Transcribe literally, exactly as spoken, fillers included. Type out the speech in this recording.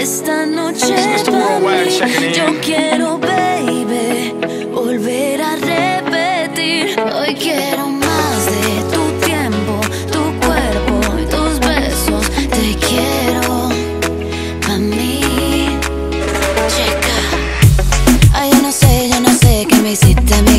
esta noche para mí. Yo quiero, baby, volver a repetir. Hoy quiero más de tu tiempo, tu cuerpo y tus besos. Te quiero a mí. Checa. Ay, yo no sé, yo no sé qué me hiciste.